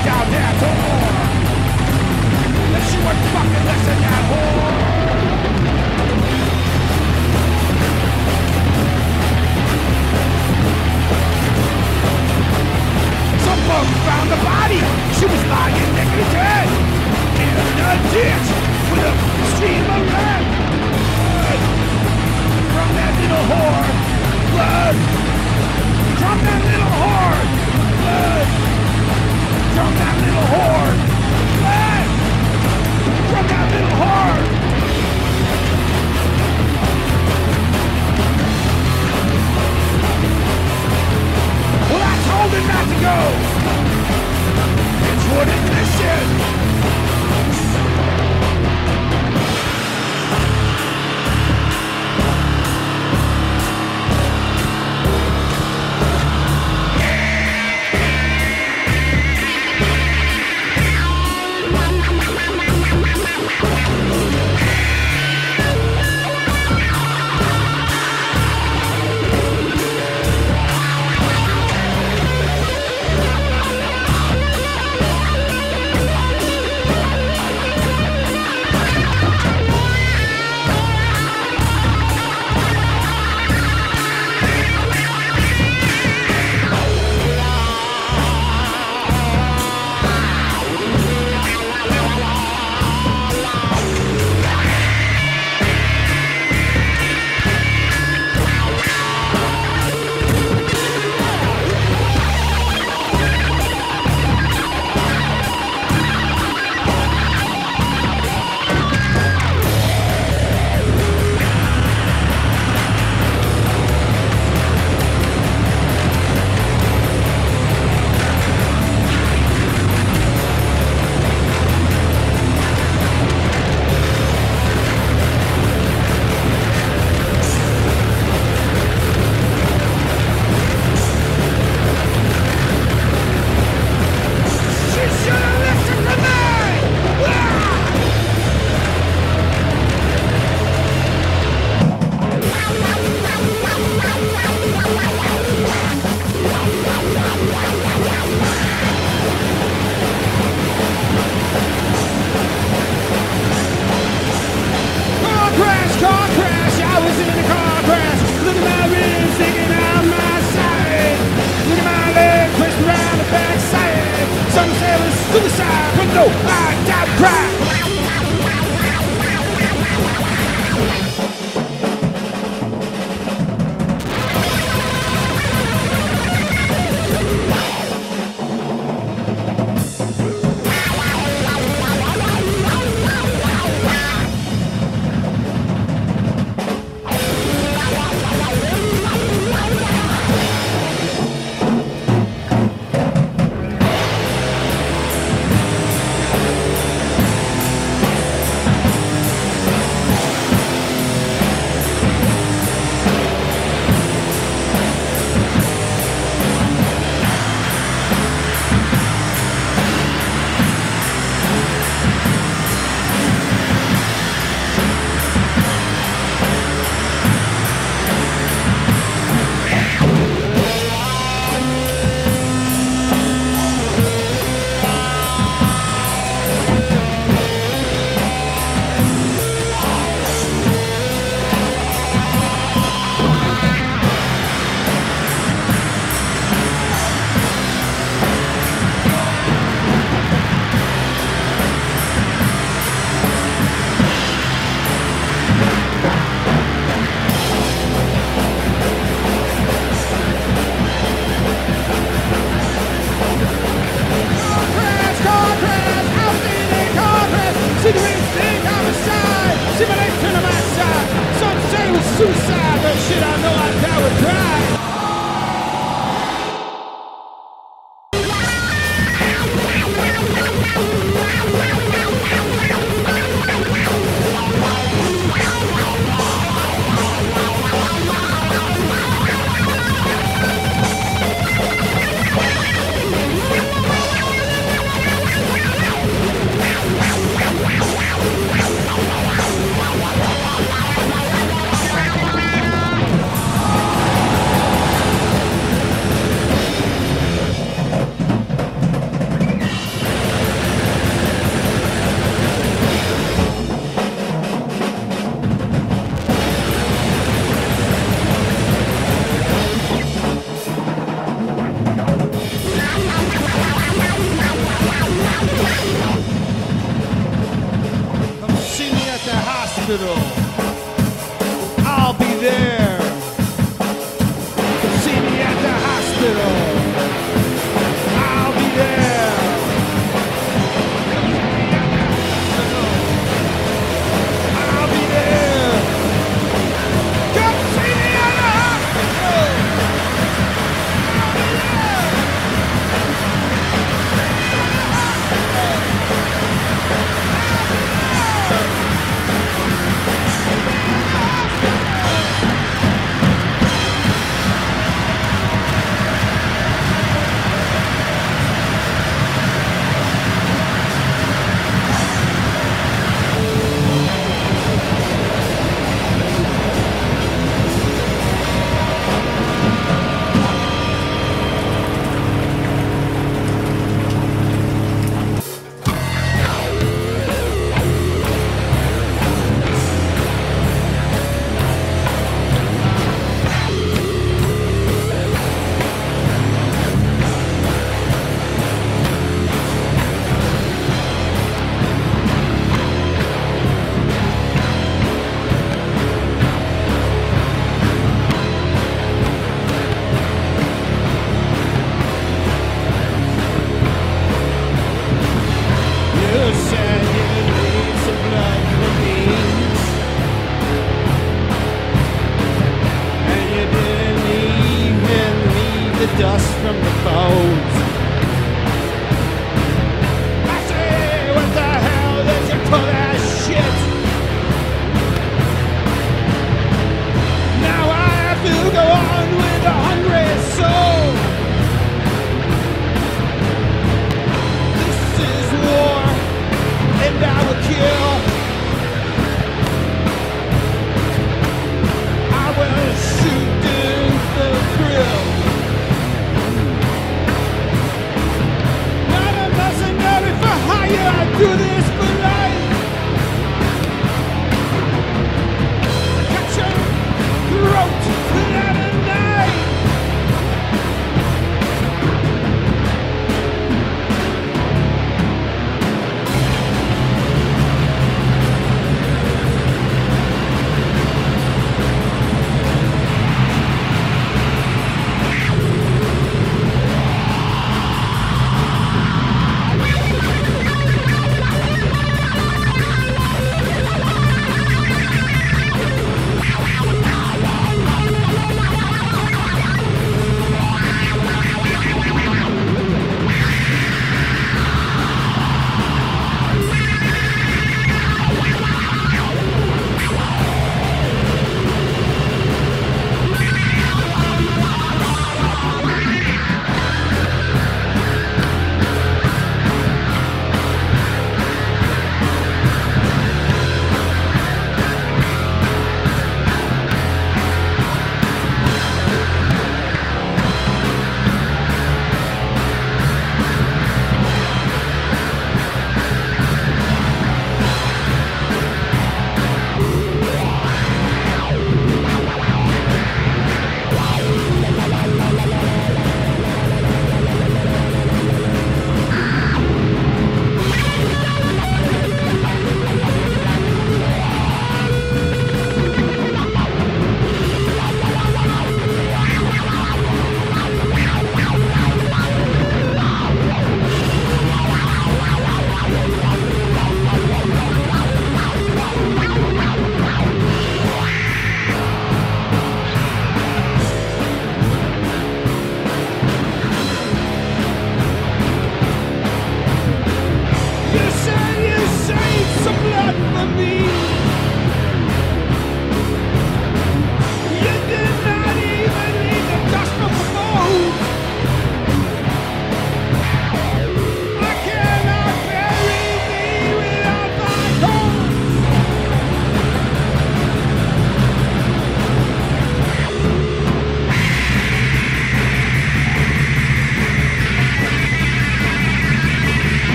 down there to war. That she would fucking listen that whore. Some folks found the body. She was lying naked dead in a ditch with a stream of red blood from that little whore. Blood from that little whore. Blood from that little whore. Blood from that little whore. Well, I told him not to go. It's wouldn't listen. Suicide, but shit, I know I die with pride. hospital. I'll be there. See me at the hospital. I'll be there. I'll be there. Come see me at the hospital. I'll be there.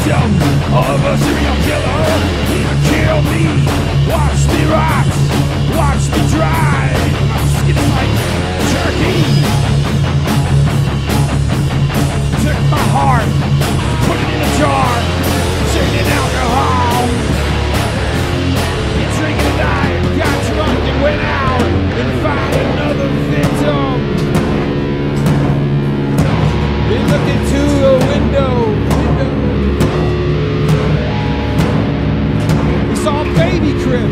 victim of a serial killer. He'll kill me, watch me rot, watch me dry. I'm skinny like turkey. Took my heart, put it in a jar, turned it alcohol. You drink and died, got drunk and went out and found another victim. We look into a window. We saw a baby crib.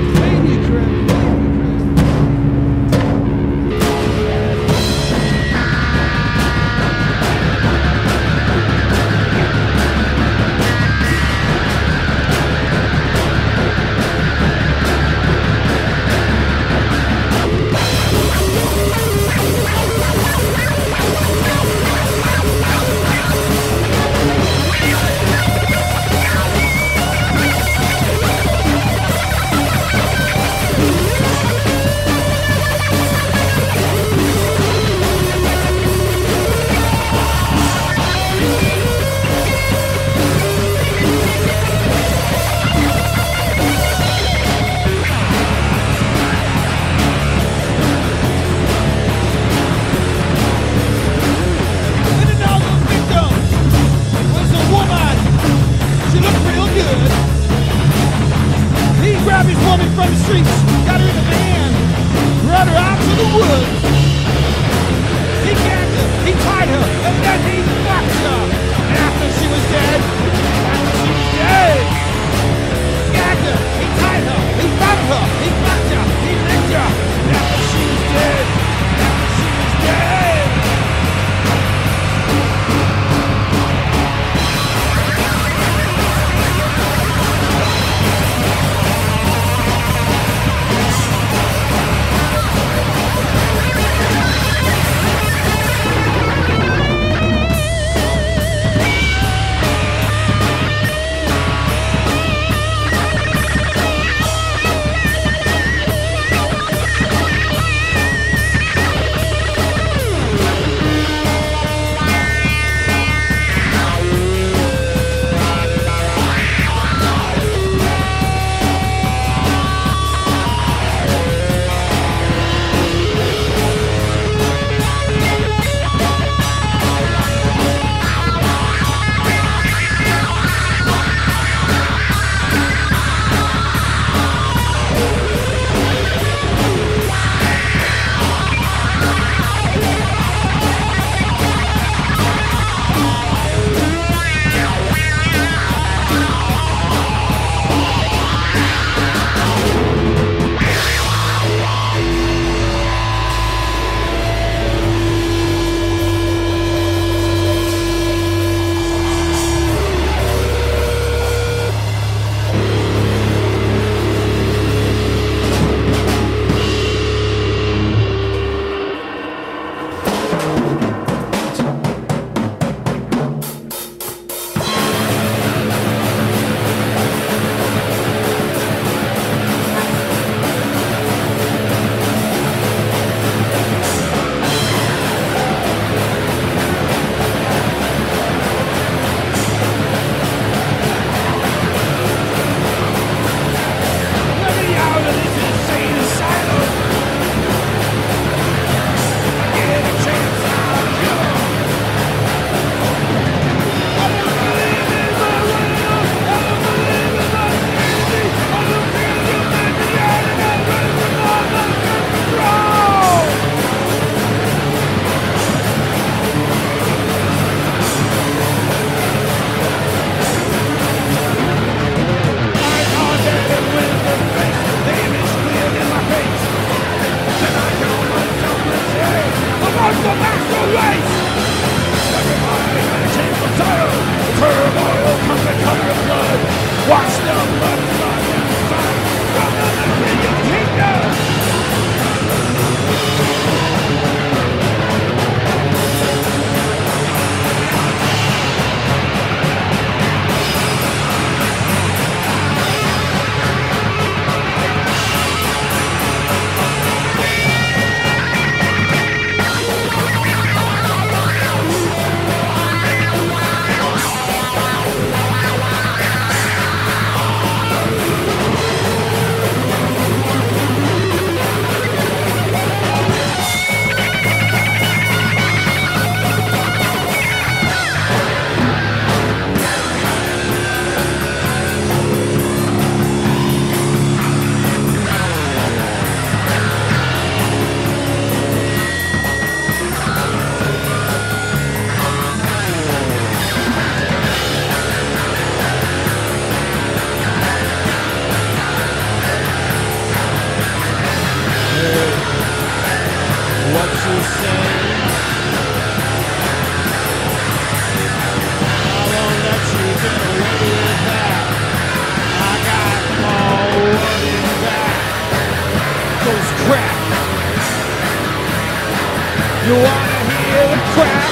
You wanna hear the crack?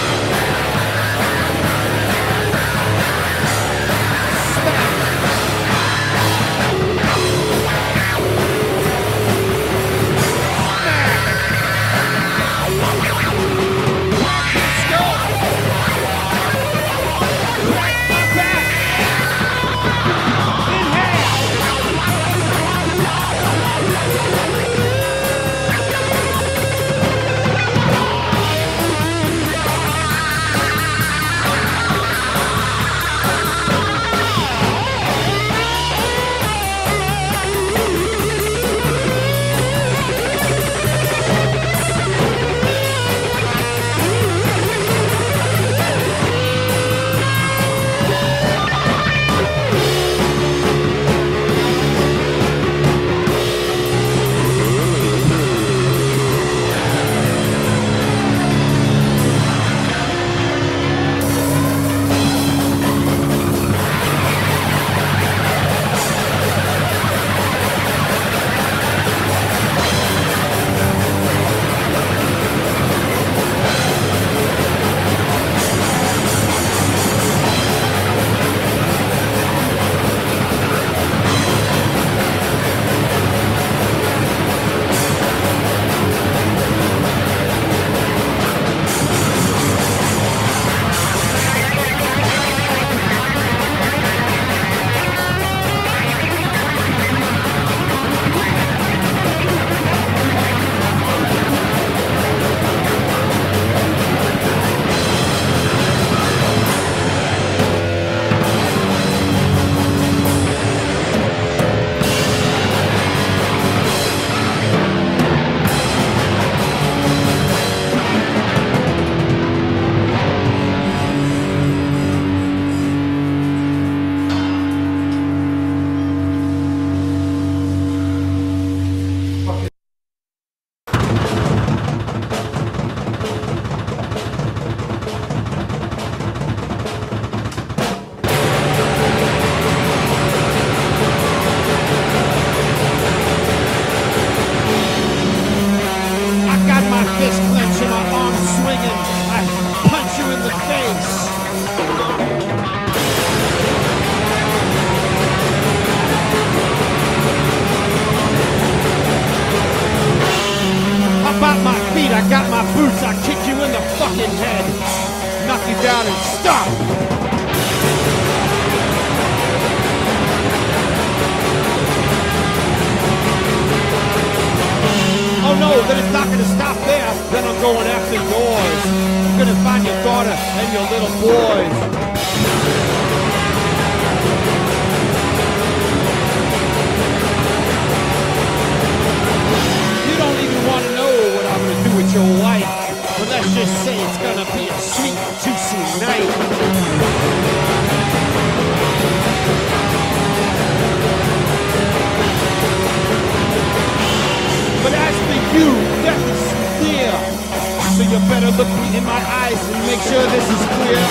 Smack. I got my boots, I kick you in the fucking head. Knock you down and stop. Oh no, then it's not gonna stop there. Then I'm going after yours. I'm gonna find your daughter and your little boys. You don't even want to know what I'm gonna do with your wife. But let's just say it's gonna be a sweet, juicy night. But as for you, death is near. So you better look me in my eyes and make sure this is clear.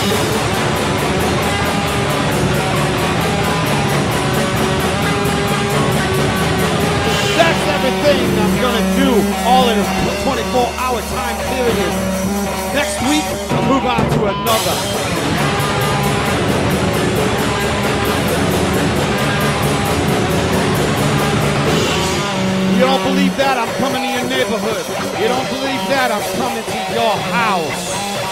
That's everything I'm gonna do, all in a 24-hour time period. Next week, I'll move on to another. You don't believe that, I'm coming to your neighborhood. You don't believe that, I'm coming to your house.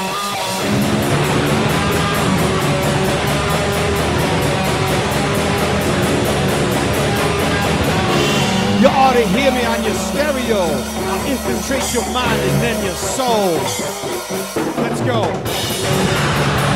You ought to hear me on your stereo. I'll infiltrate your mind and then your soul. Let's go.